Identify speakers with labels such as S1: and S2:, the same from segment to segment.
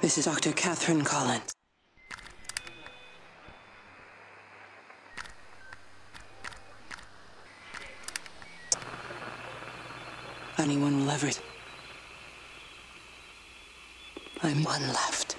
S1: This is Dr. Catherine Collins. Anyone will ever... I'm one left.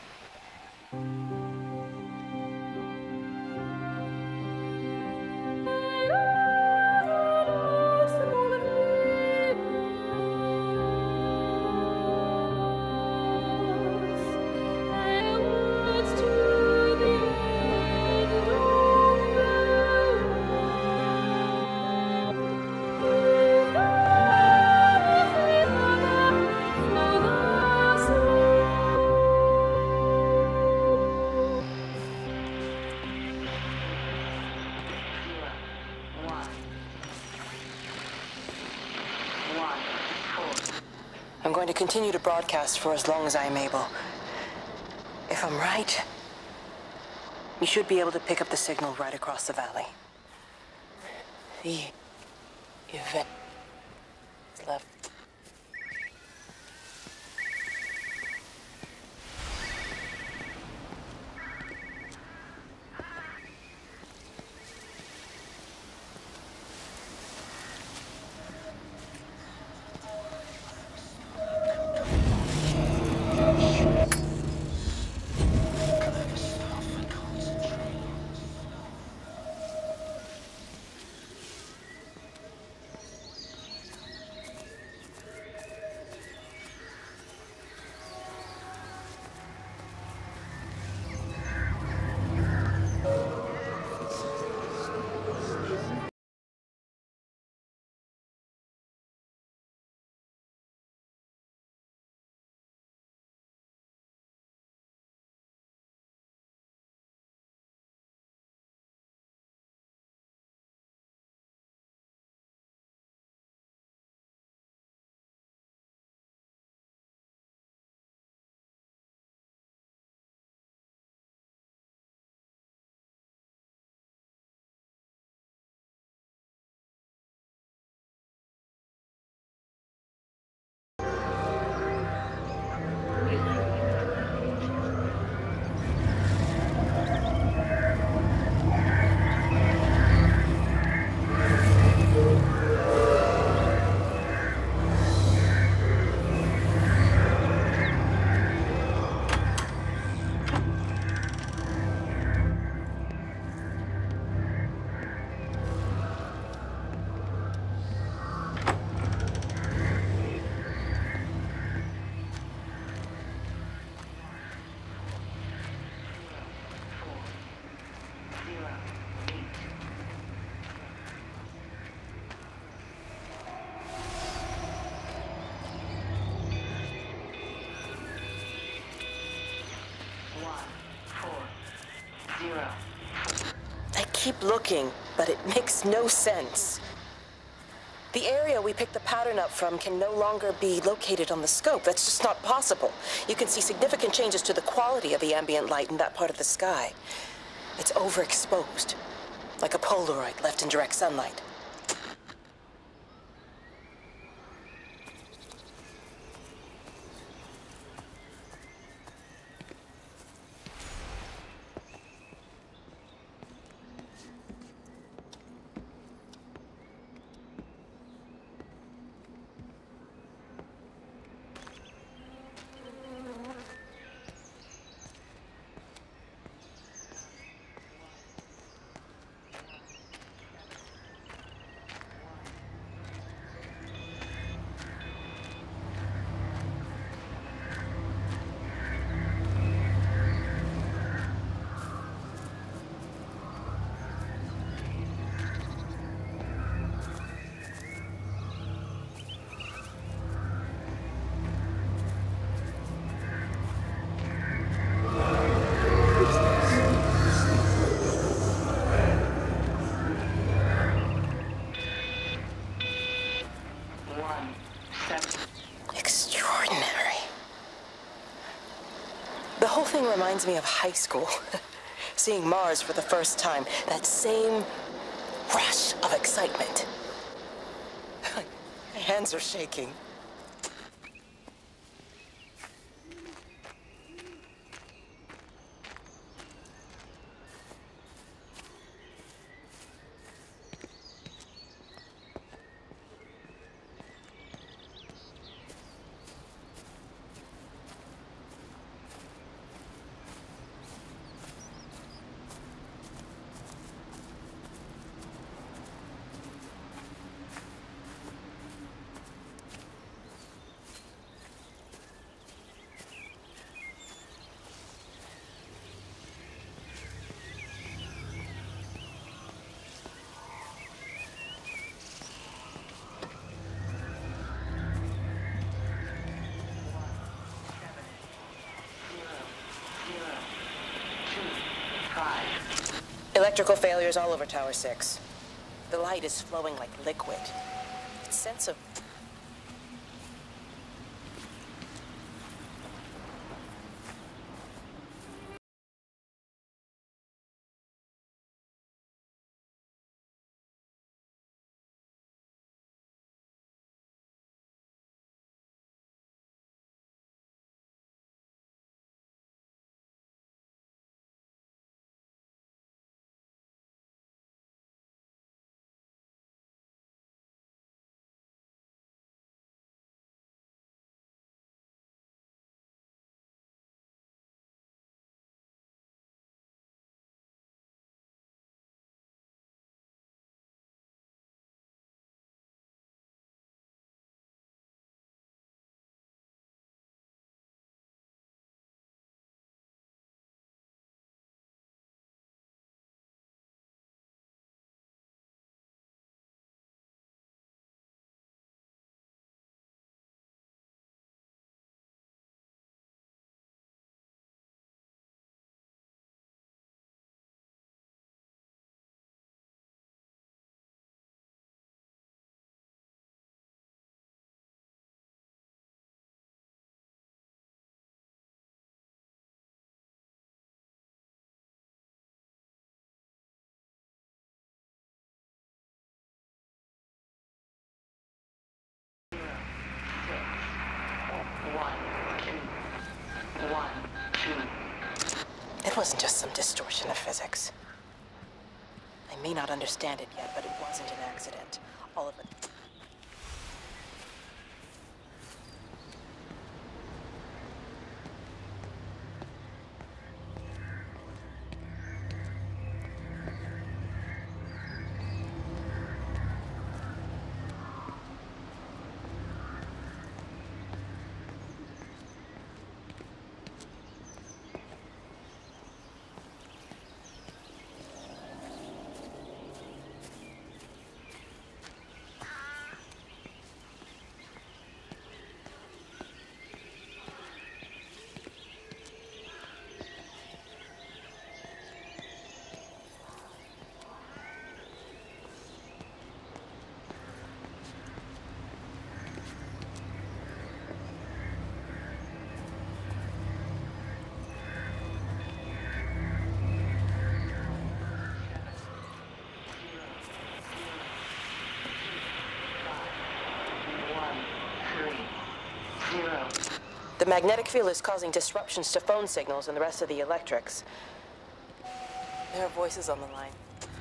S1: I'm going to continue to broadcast for as long as I am able. If I'm right, we should be able to pick up the signal right across the valley. The event is left. I keep looking, but it makes no sense. The area we picked the pattern up from can no longer be located on the scope. That's just not possible. You can see significant changes to the quality of the ambient light in that part of the sky. It's overexposed, like a Polaroid left in direct sunlight. Extraordinary. The whole thing reminds me of high school. Seeing Mars for the first time. That same rush of excitement. My hands are shaking. Electrical failures all over Tower 6. The light is flowing like liquid. Its sense of... It wasn't just some distortion of physics. I may not understand it yet, but it wasn't an accident. All of it. The magnetic field is causing disruptions to phone signals and the rest of the electrics. There are voices on the line.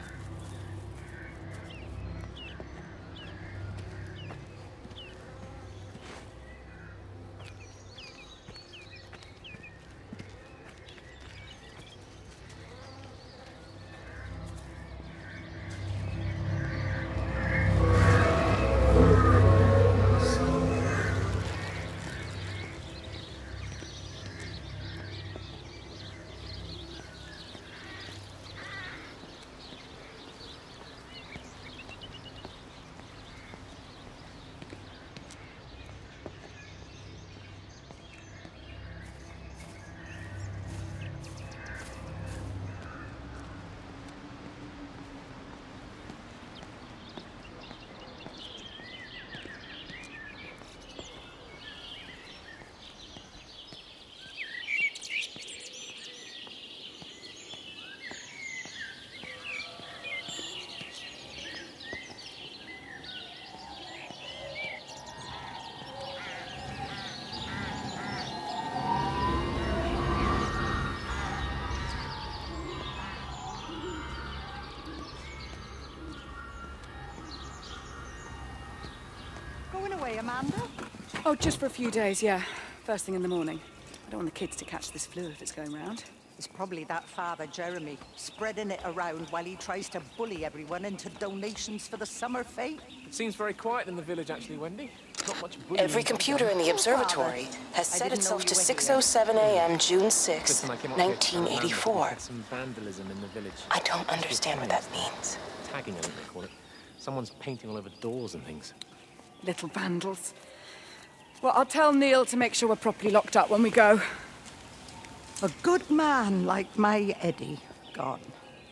S2: Amanda?
S3: Oh, just for a few days, yeah. First thing in the morning. I don't want the kids to catch this flu if it's going round.
S2: It's probably that father, Jeremy, spreading it around while he tries to bully everyone into donations for the summer fete.
S4: It seems very quiet in the village, actually, Wendy. Not much bullying.
S1: Every computer in the observatory has set itself to 6:07 a.m. June 6, 1984.
S4: Some vandalism in the village.
S1: I don't understand what that means.
S4: Tagging, I think they call it. Someone's painting all over doors and things.
S3: Little vandals. Well, I'll tell Neil to make sure we're properly locked up when we go.
S2: A good man like my Eddie gone.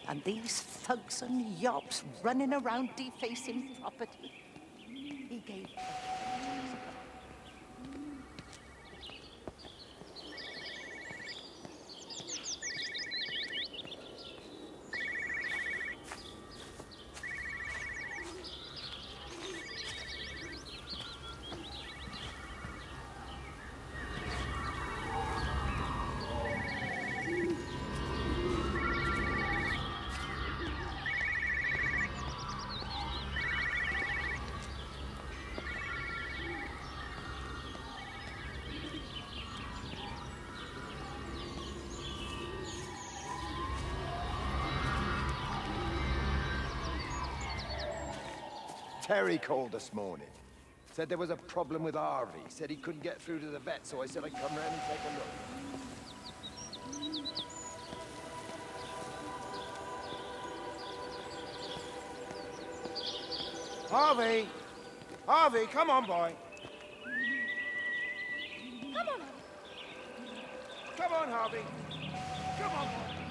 S2: And these thugs and yobs running around defacing property. He gave...
S5: Terry called this morning. Said there was a problem with Harvey. Said he couldn't get through to the vet, so I said I'd come round and take a look. Harvey! Harvey, come on, boy.
S6: Come on,
S5: Come on, Harvey. Come on, boy.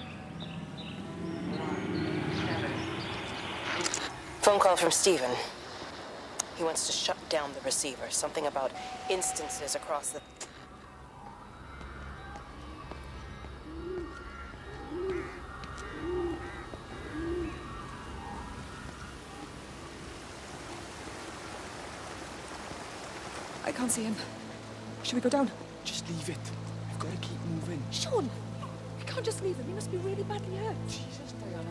S1: Phone call from Stephen. He wants to shut down the receiver. Something about instances across the...
S3: I can't see him. Should we go down?
S7: Just leave it. We've got to keep moving.
S6: Sean! We can't just leave him. He must be really badly hurt.
S7: Jesus, Diana.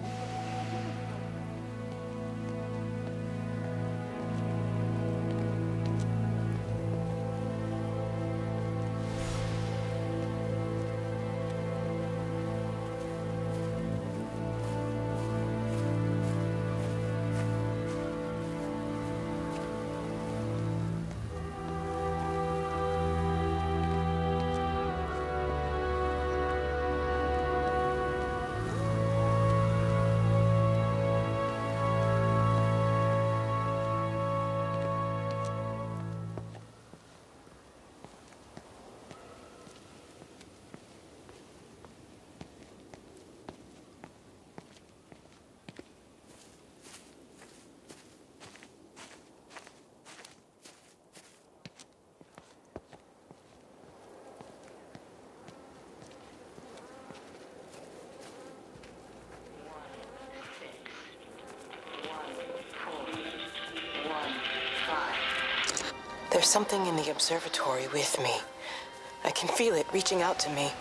S1: There's something in the observatory with me. I can feel it reaching out to me.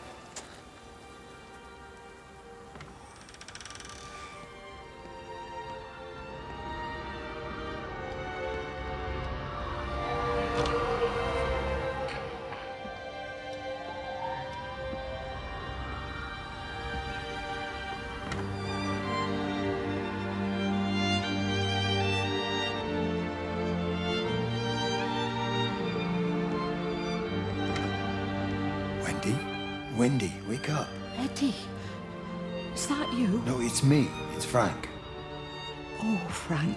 S5: Wendy, wake up.
S2: Eddie, is that you?
S5: No, it's me. It's Frank.
S2: Oh, Frank.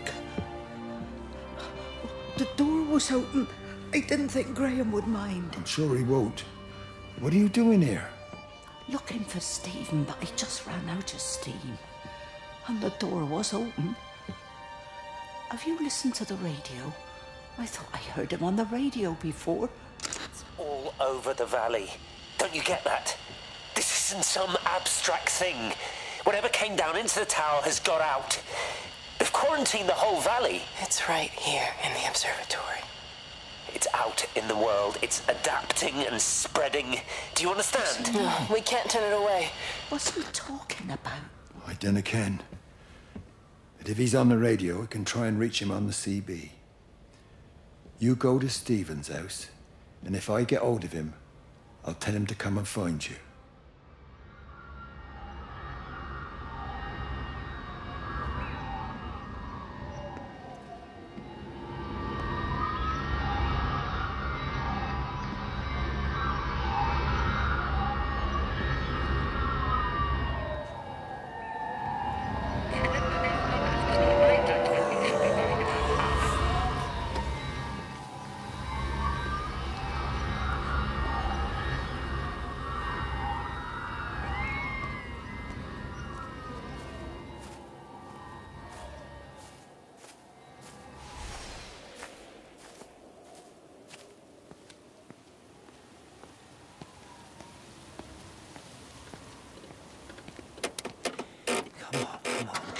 S2: The door was open. I didn't think Graham would mind.
S5: I'm sure he won't. What are you doing here?
S2: Looking for Stephen, but I just ran out of steam. And the door was open. Have you listened to the radio? I thought I heard him on the radio before.
S8: It's all over the valley. Don't you get that? This isn't some abstract thing. Whatever came down into the tower has got out. They've quarantined the whole valley.
S1: It's right here in the observatory.
S8: It's out in the world. It's adapting and spreading. Do you understand?
S1: No, we can't turn it away.
S2: What's he talking about?
S5: I dunno ken. But if he's on the radio, I can try and reach him on the CB. You go to Stephen's house, and if I get hold of him, I'll tell him to come and find you.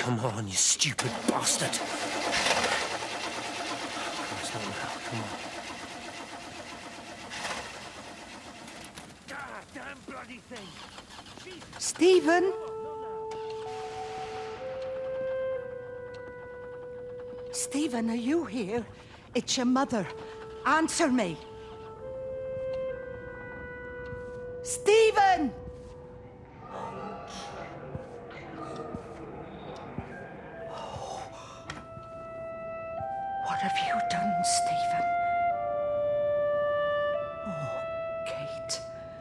S8: Come on, you stupid bastard. It's not now. Come on. God damn bloody thing.
S2: Stephen? Stephen, are you here? It's your mother. Answer me. Stephen! What have you done, Stephen? Oh, Kate.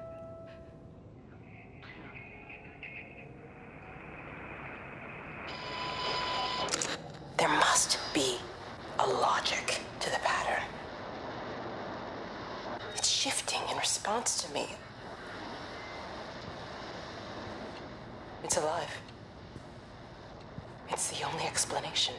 S1: There must be a logic to the pattern. It's shifting in response to me. It's alive. It's the only explanation.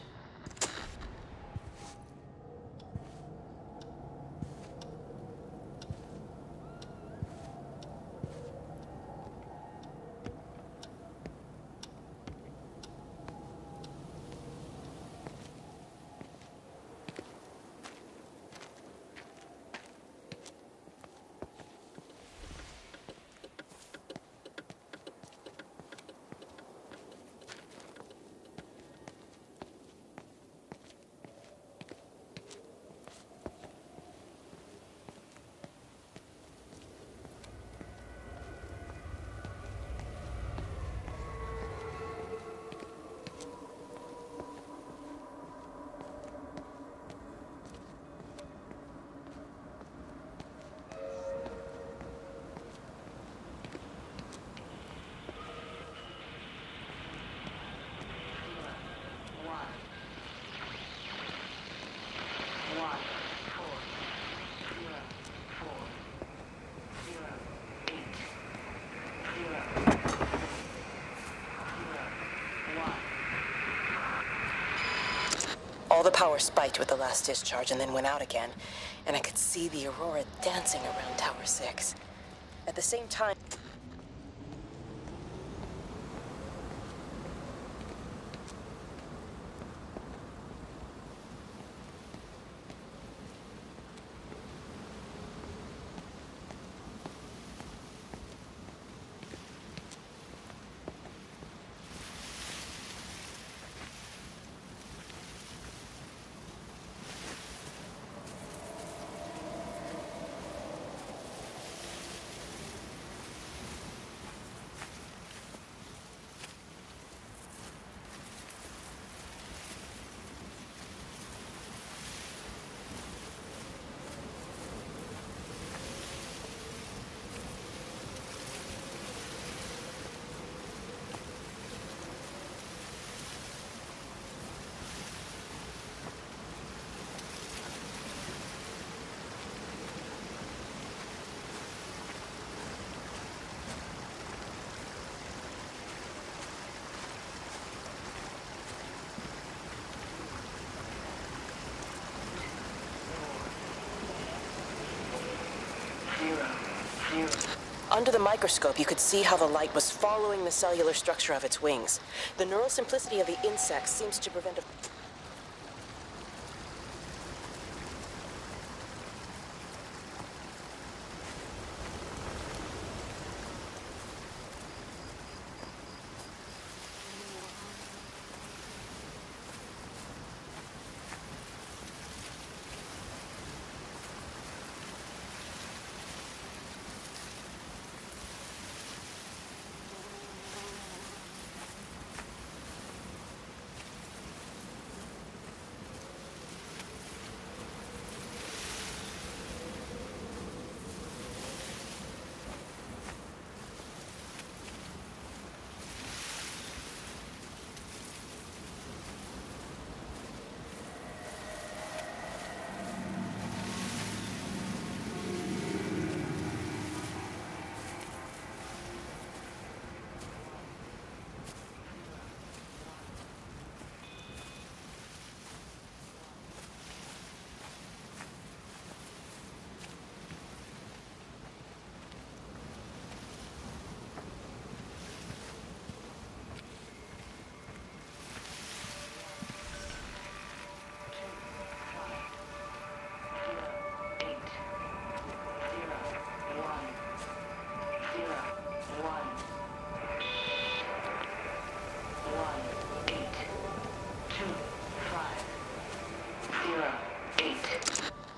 S1: All the power spiked with the last discharge and then went out again, and I could see the aurora dancing around Tower 6. At the same time... Under the microscope, you could see how the light was following the cellular structure of its wings. The neural simplicity of the insect seems to prevent a...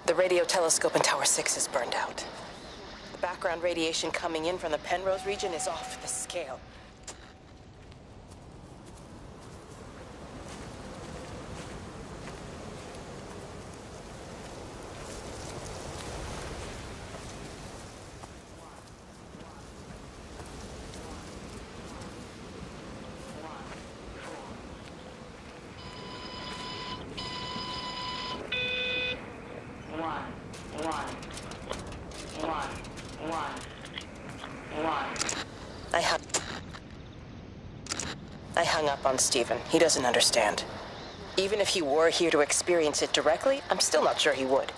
S1: The radio telescope in Tower 6 is burned out. The background radiation coming in from the Penrose region is off the scale. I hung up on Stephen. He doesn't understand. Even if he were here to experience it directly, I'm still not sure he would.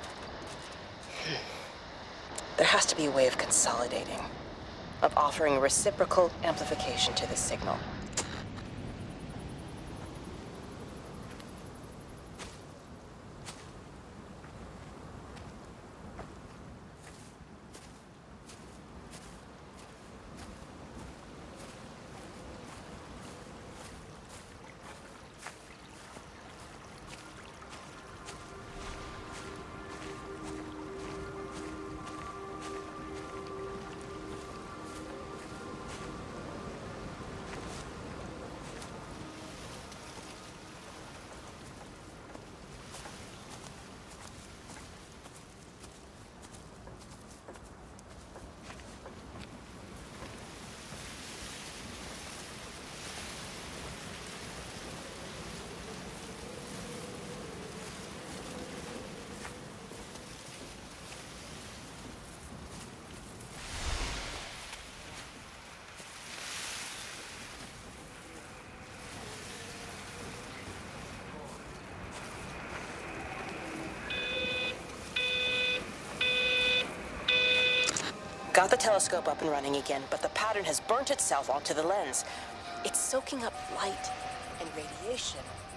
S1: There has to be a way of consolidating, of offering reciprocal amplification to the signal. Got the telescope up and running again, but the pattern has burnt itself onto the lens. It's soaking up light and radiation.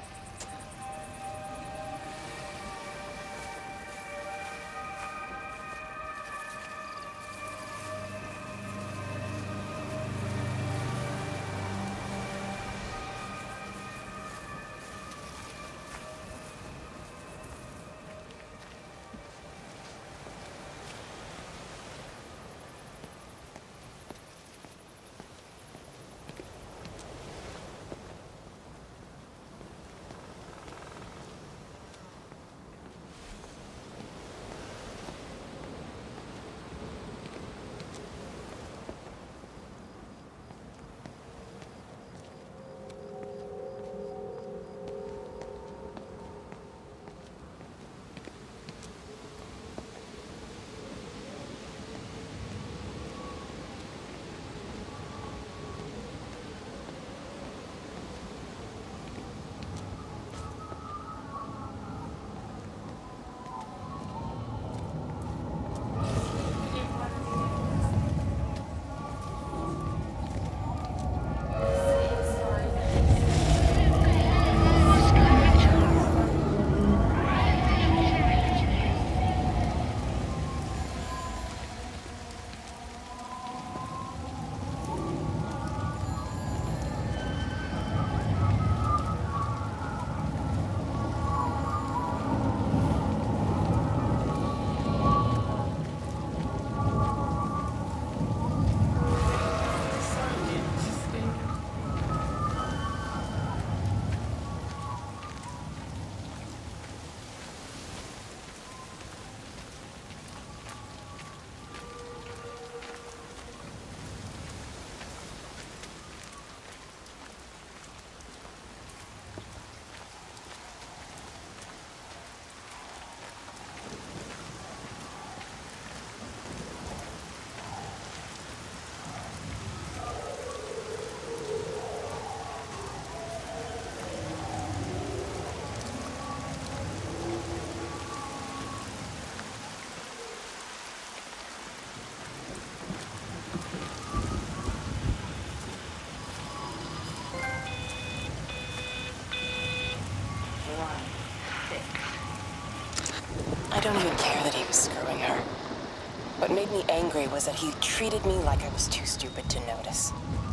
S1: I don't even care that he was screwing her. What made me angry was that he treated me like I was too stupid to notice.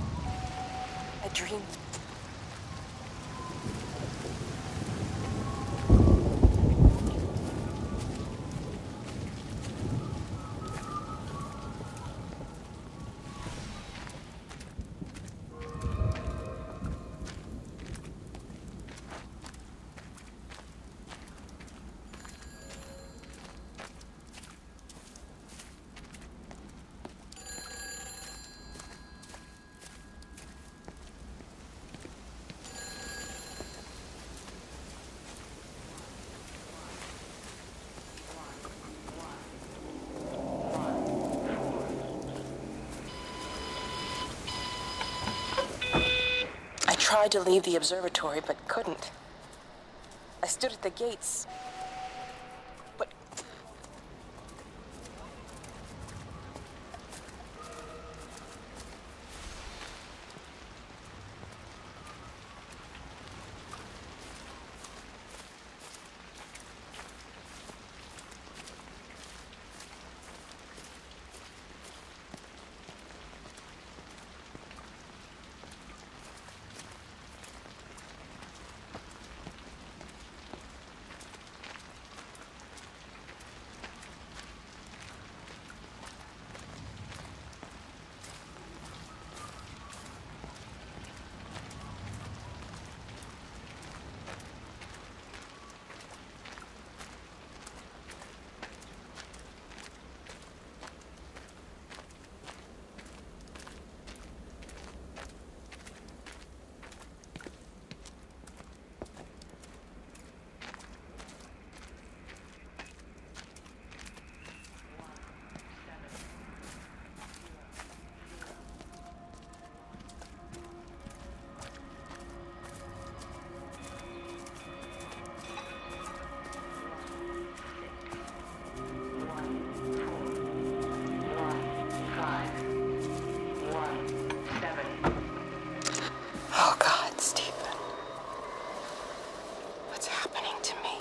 S1: I dreamed... tried to leave the observatory, but couldn't. I stood at the gates, but... Oh, God, Stephen. What's happening to me?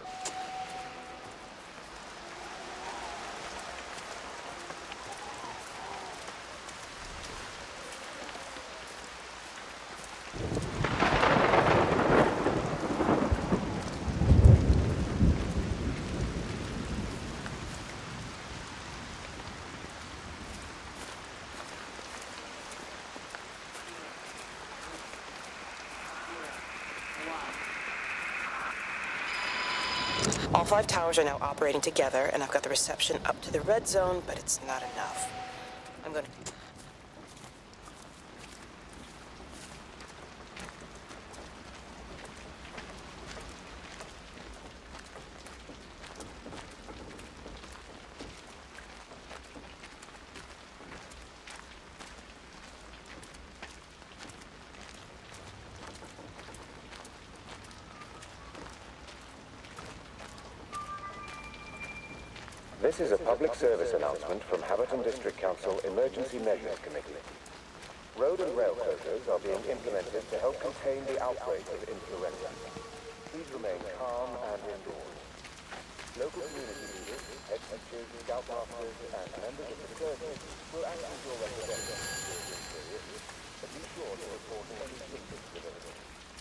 S1: All 5 towers are now operating together, and I've got the reception up to the red zone, but it's not enough. I'm going to...
S9: This is a public service announcement from Haverton District Council Emergency Measures Committee. Road and rail closures are being implemented to help contain the outbreak of influenza. Please remain calm and indoors. Local community leaders, head teachers, scoutmasters, and members of the service will act as your representatives during this period, but be sure to report any symptoms of illness.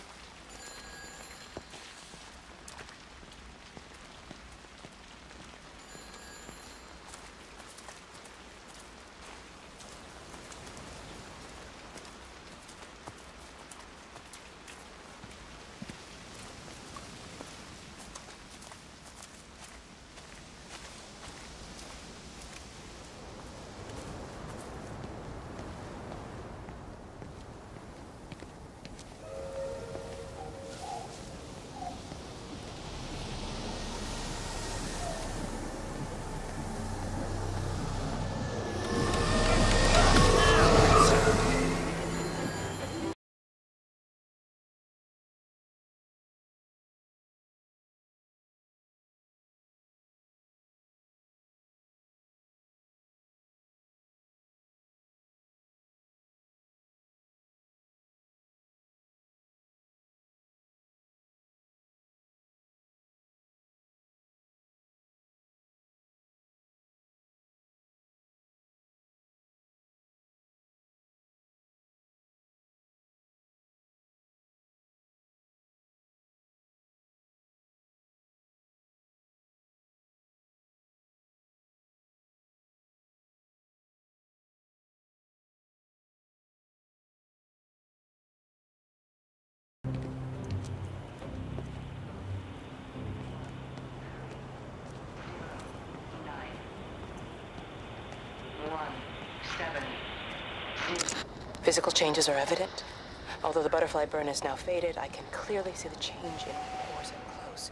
S1: Physical changes are evident. Although the butterfly burn is now faded, I can clearly see the change in pores and clothes.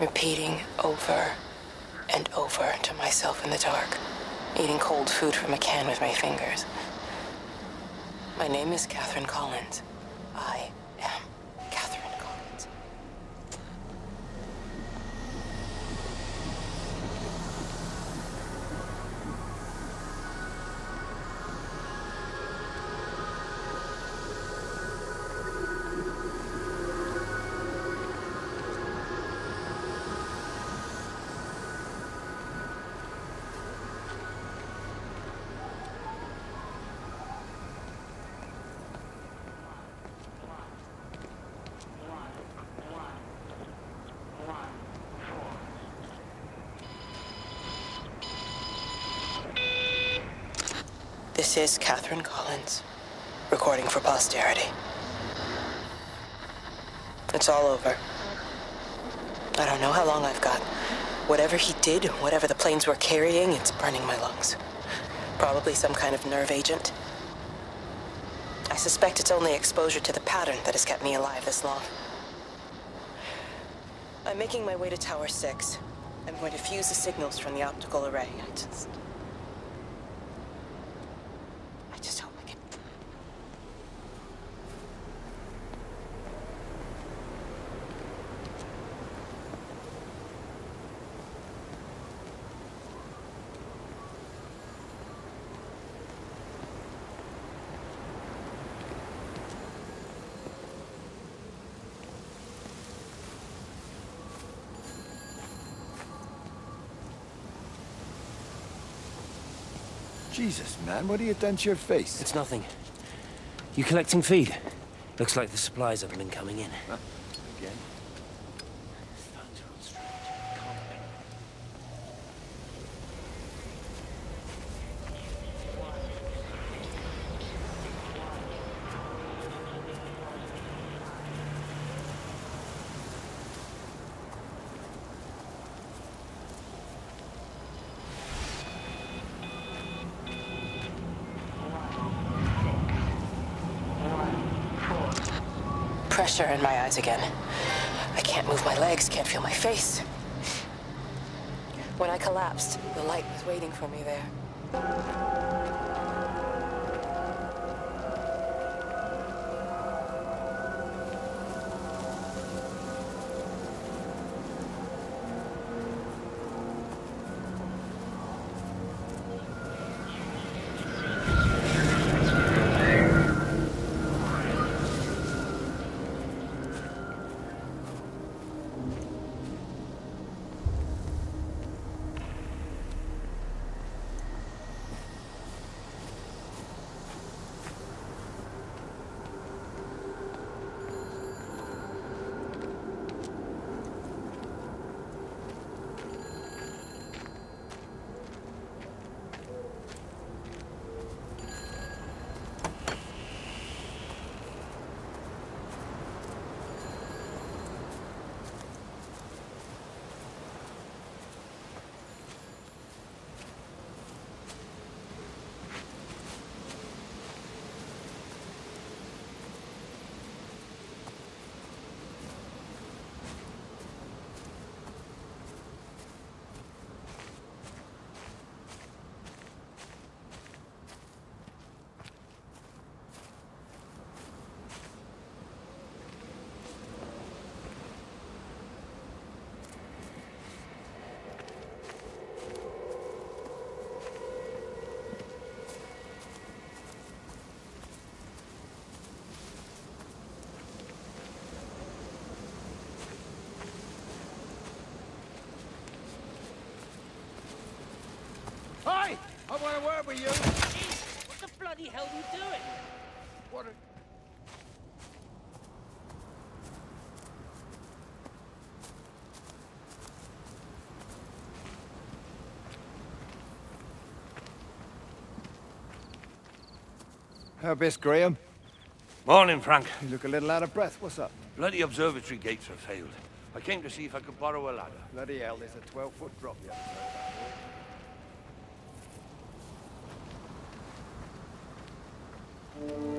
S1: repeating over and over to myself in the dark, eating cold food from a can with my fingers. My name is Catherine Collins. I am Catherine Collins. This is Catherine Collins, recording for posterity. It's all over. I don't know how long I've got. Whatever he did, whatever the planes were carrying, it's burning my lungs. Probably some kind of nerve agent. I suspect it's only exposure to the pattern that has kept me alive this long. I'm making my way to Tower 6. I'm going to fuse the signals from the optical array. I just hope I can.
S5: Jesus, man, what have you done to your face?
S8: It's nothing. You collecting feed? Looks like the supplies haven't been coming in.
S5: Huh? Again?
S8: Phones are all strange. Can't be.
S1: Pressure in my eyes again. I can't move my legs, can't feel my face. When I collapsed, the light was waiting for me there.
S5: Hi! I want to word with you.
S8: Jesus, what the bloody hell are you doing?
S5: What are... Miss Graham?
S10: Morning, Frank.
S5: You look a little out of breath. What's up?
S10: Bloody observatory gates have failed. I came to see if I could borrow a ladder.
S5: Bloody hell, there's a 12-foot drop the other side of that wall.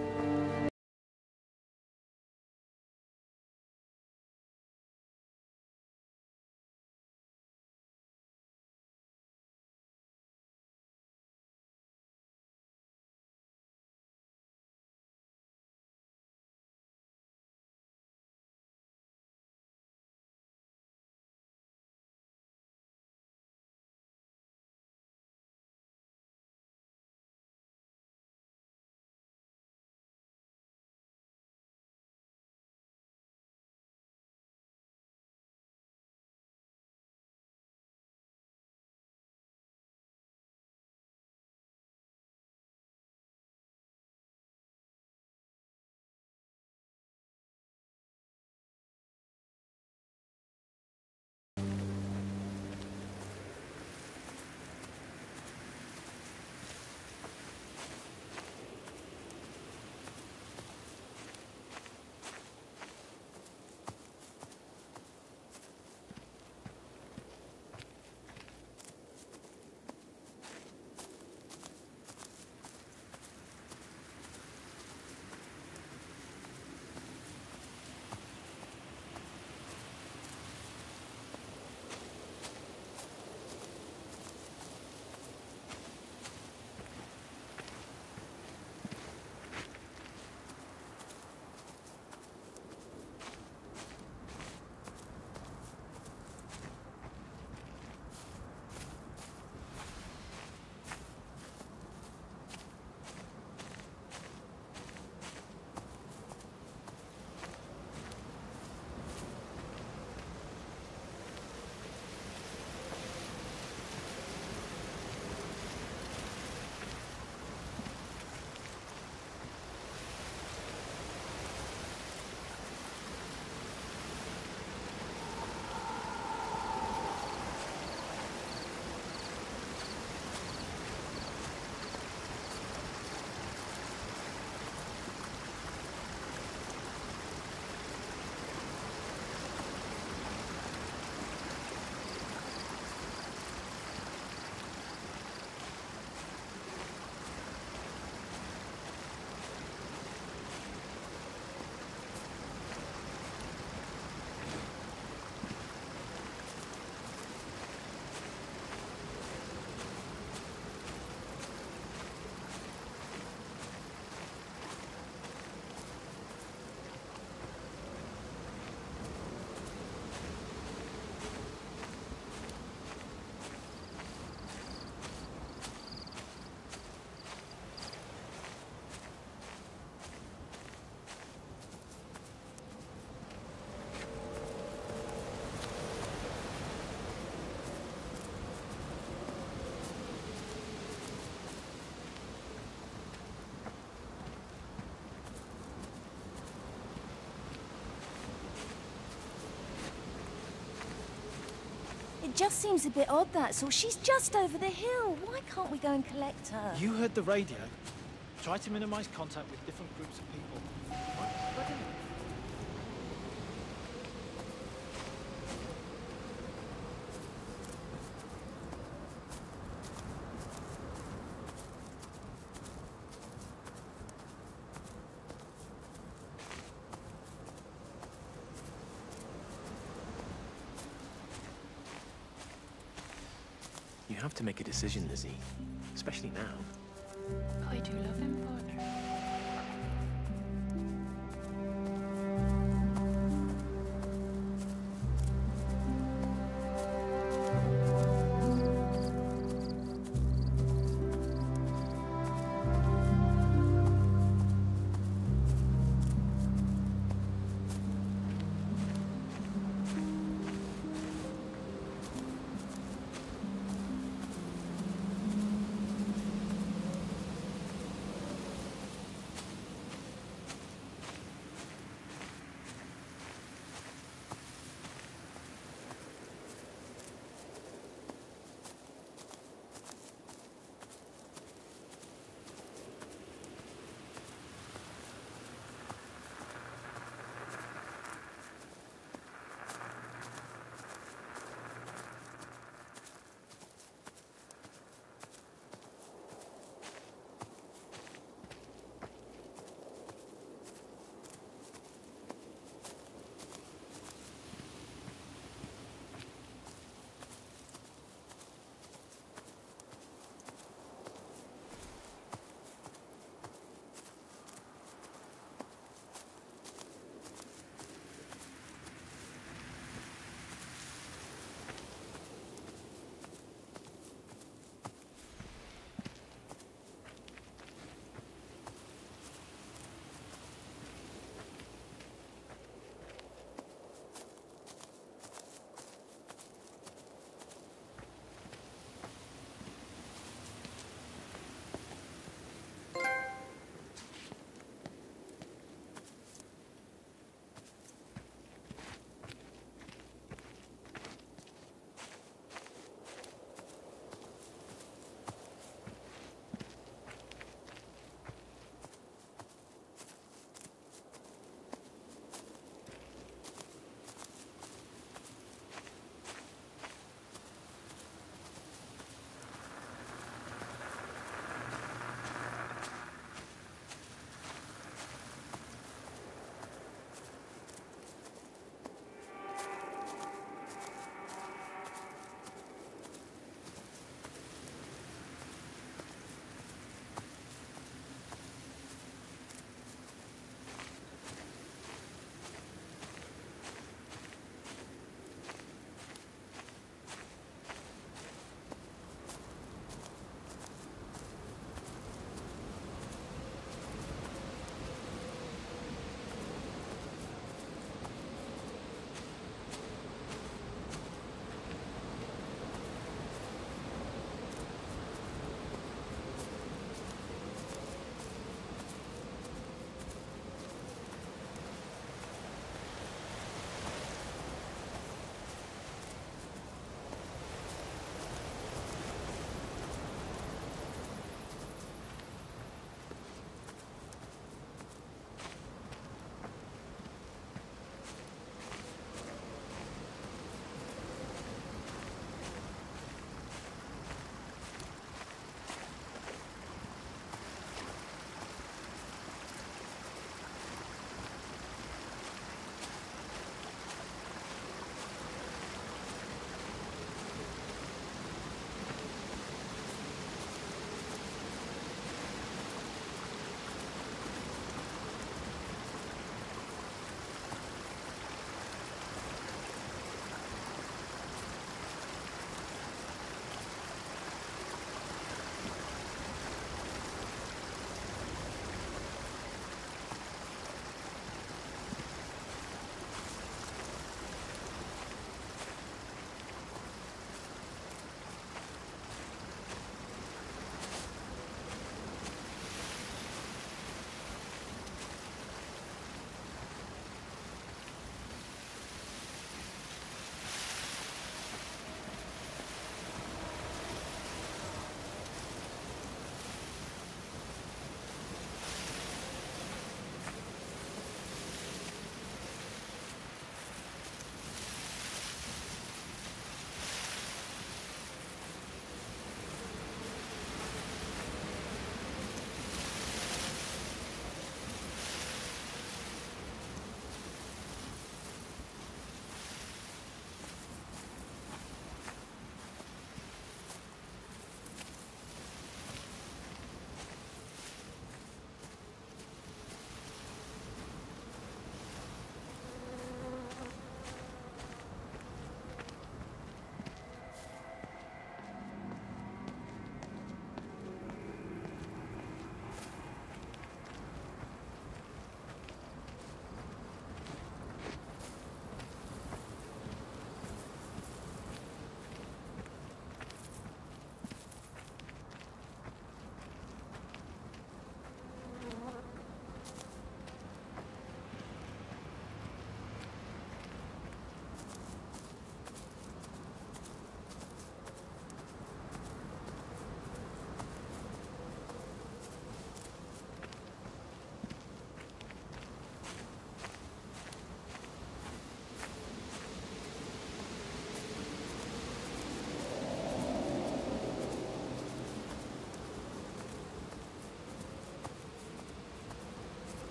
S11: It just seems a bit odd, that's all. She's just over the hill. Why can't we go and collect her?
S12: You heard the radio. Try to minimize contact with different groups of people. What did it?
S4: You have to make a decision, Lizzie. Especially now.
S6: I do love him, partner.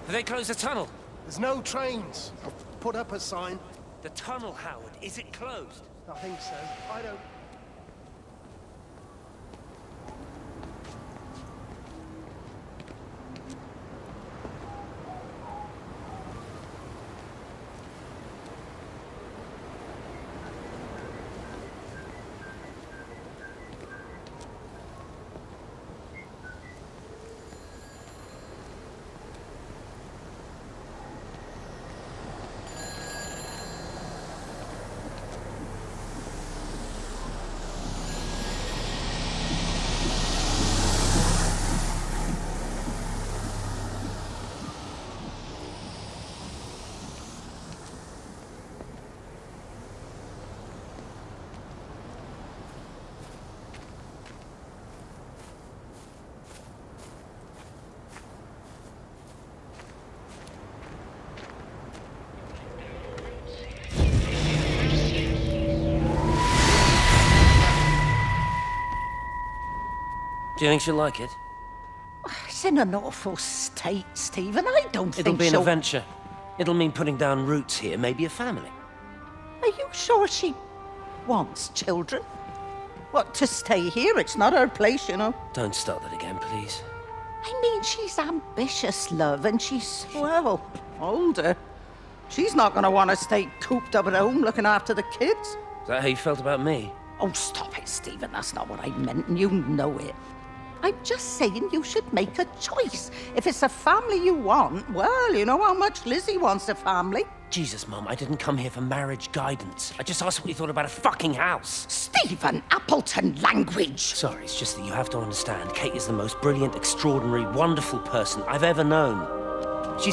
S8: Have they closed the tunnel?
S13: There's no trains. I've put up a sign.
S8: The tunnel, Howard, is it closed?
S13: I think so. I don't...
S8: Do you think she'll like it?
S2: It's in an awful state, Stephen. I don't think
S8: It'll be an
S2: she'll...
S8: adventure. It'll mean putting down roots here, maybe a family.
S2: Are you sure she wants children? What, to stay here? It's not her place, you know.
S8: Don't start that again, please.
S2: I mean, she's ambitious, love, and she's, well, older. She's not going to want to stay cooped up at home looking after the kids.
S8: Is that how you felt about me?
S2: Oh, stop it, Stephen. That's not what I meant, and you know it. I'm just saying you should make a choice. If it's a family you want, well, you know how much Lizzie wants a family.
S8: Jesus, Mum, I didn't come here for marriage guidance. I just asked what you thought about a fucking house.
S2: Stephen Appleton language!
S8: Sorry, it's just that you have to understand, Kate is the most brilliant, extraordinary, wonderful person I've ever known. She's...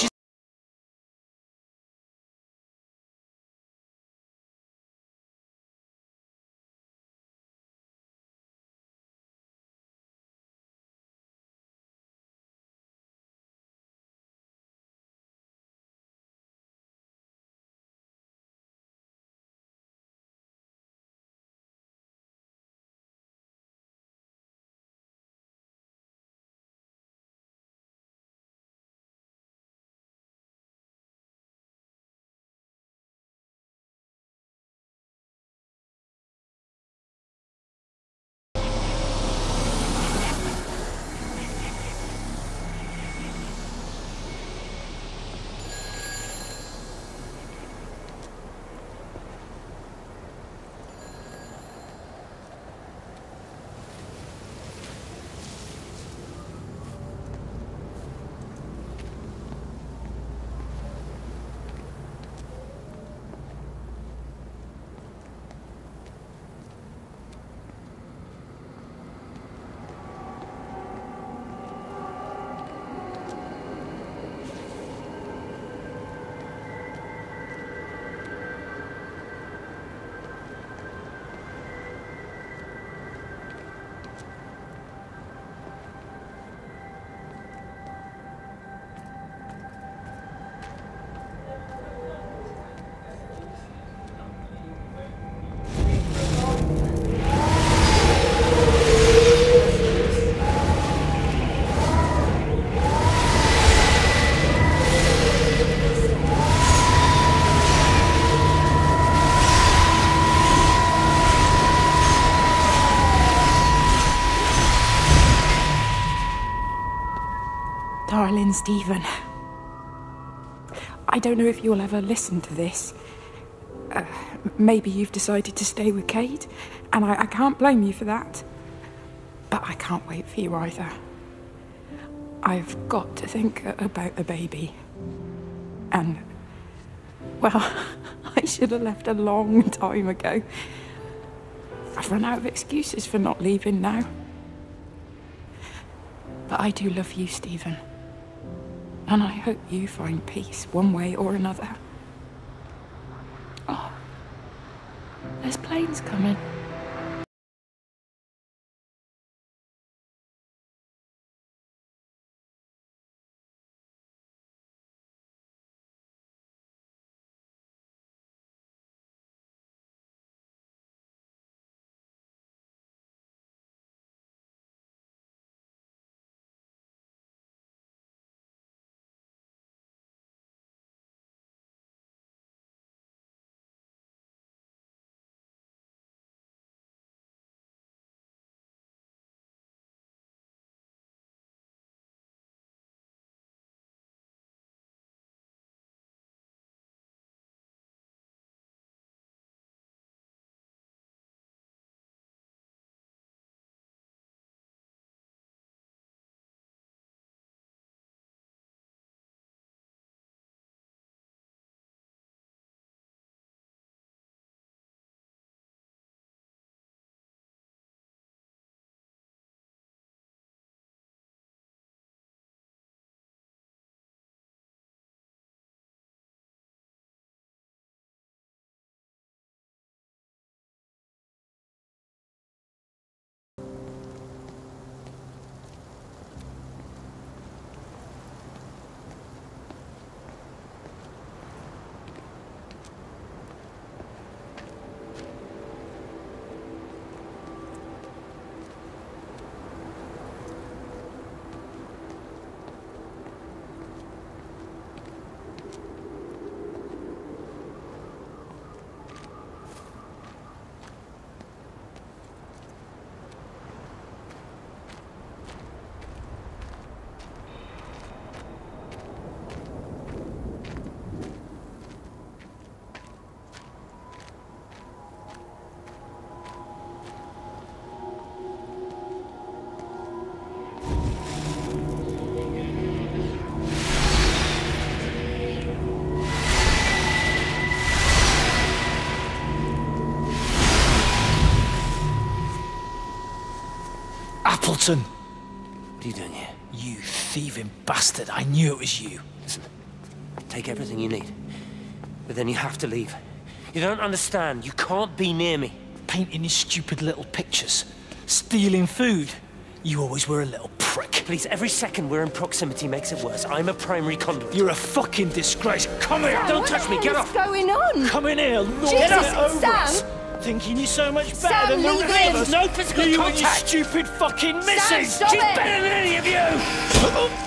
S6: Darling Stephen, I don't know if you'll ever listen to this. Maybe you've decided to stay with Kate, and I can't blame you for that. But I can't wait for you either. I've got to think about the baby. And, well, I should have left a long time ago. I've run out of excuses for not leaving now. But I do love you, Stephen. And I hope you find peace one way or another. Oh, there's planes coming.
S12: Appleton!
S8: What are you doing here?
S12: You thieving bastard, I knew it was you.
S8: Listen, take everything you need, but then you have to leave. You don't understand. You can't be near me.
S12: Painting your stupid little pictures. Stealing food. You always were a little prick.
S8: Please, every second we're in proximity makes it worse. I'm a primary conduit.
S12: You're a fucking disgrace. Come here!
S8: Don't touch me, get off!
S11: What's going on?
S12: Come in here, Lord,
S11: Jesus,
S12: get over
S11: Sam!
S12: us. Thinking you're so much better
S11: Sam,
S12: than the
S11: leave
S12: rest
S11: him.
S12: of us.
S8: No physical
S12: you
S8: contact.
S12: and your stupid fucking missus!
S11: stop
S12: She's
S11: it.
S12: better than any of you!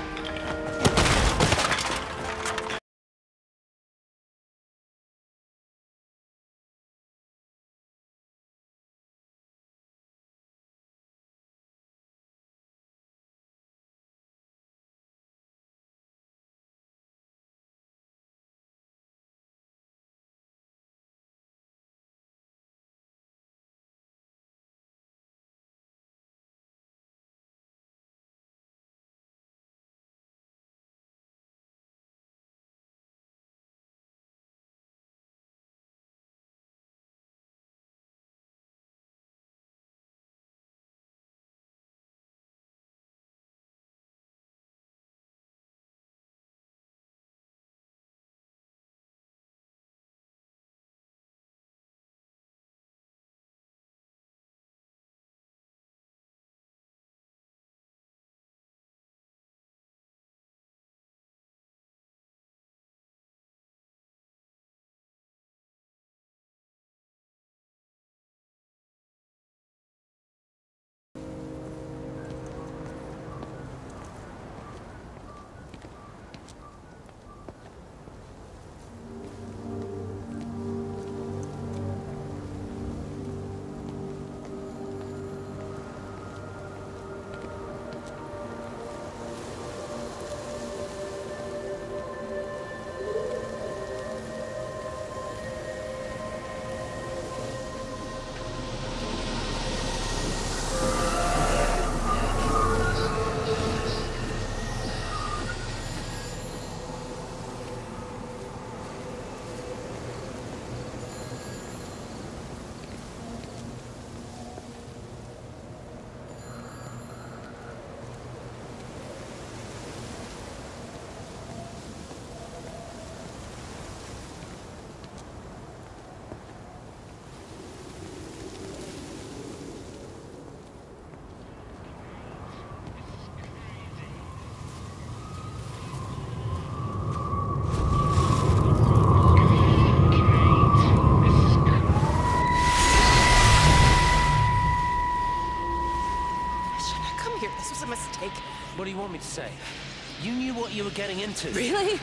S1: This was a mistake.
S8: What do you want me to say? You knew what you were getting into.
S1: Really?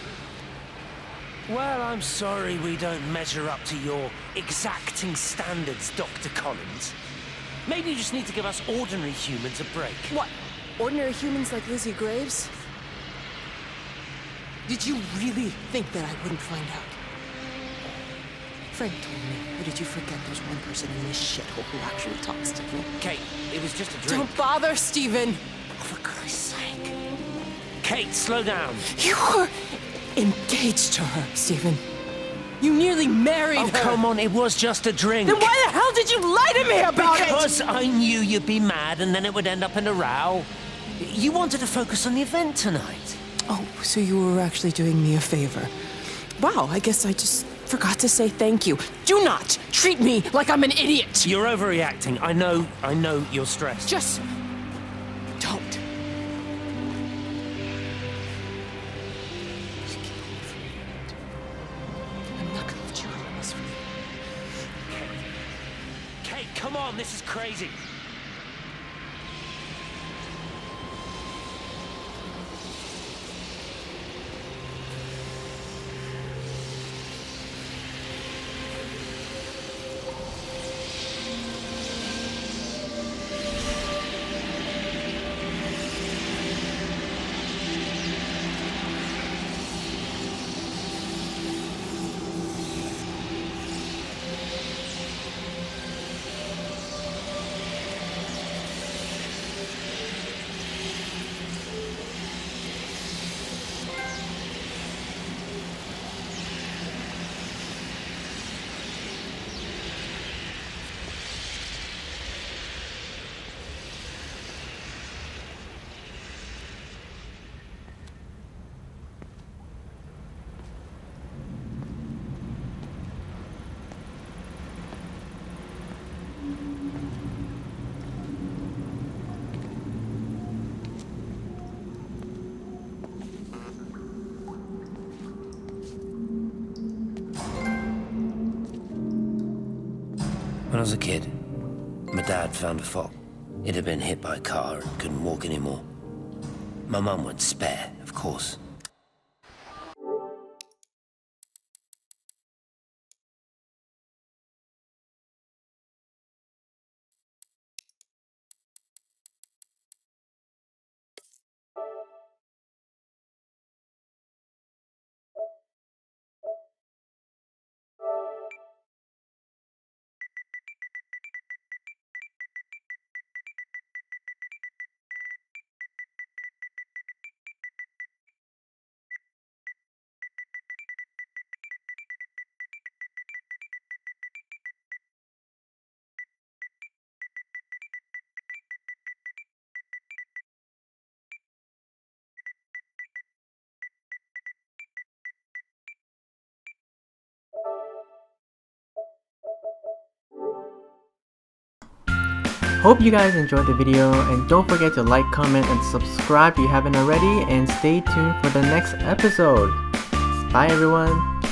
S8: Well, I'm sorry we don't measure up to your exacting standards, Dr. Collins. Maybe you just need to give us ordinary humans a break.
S1: What? Ordinary humans like Lizzie Graves? Did you really think that I wouldn't find out? Frank told me, or did you forget there's one person in this shithole who actually talks to me?
S8: Kate, it was just a drink.
S1: Don't bother, Stephen!
S8: Oh, for Christ's sake. Kate, slow down.
S1: You were engaged to her, Stephen. You nearly married her.
S8: Oh, come on, it was just a drink.
S1: Then why the hell did you lie to me about it?
S8: Because I knew you'd be mad and then it would end up in a row. You wanted to focus on the event tonight.
S1: Oh, so you were actually doing me a favor. Wow, I guess I just forgot to say thank you. Do not treat me like I'm an idiot.
S8: You're overreacting. I know you're stressed.
S1: Just don't. I'm not gonna let you ruin this for me.
S8: Kate, come on, this is crazy. When I was a kid, my dad found a fox. It had been hit by a car and couldn't walk anymore. My mum went spare, of course.
S14: Hope you guys enjoyed the video, and don't forget to like, comment, and subscribe if you haven't already, and stay tuned for the next episode. Bye everyone!